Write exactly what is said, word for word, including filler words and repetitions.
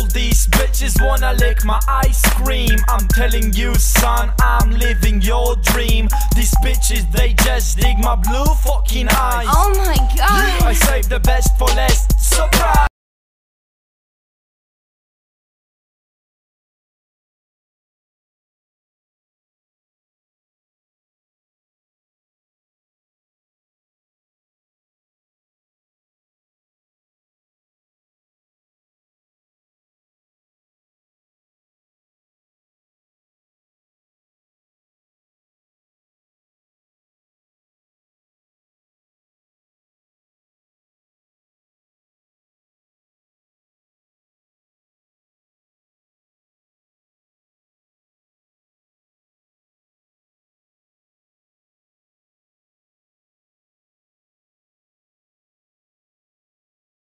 these bitches wanna lick my ice cream. I'm telling you son, I'm living your dream. These bitches, they just dig my blue fucking eyes. Oh my god. I saved the best for last. Surprise!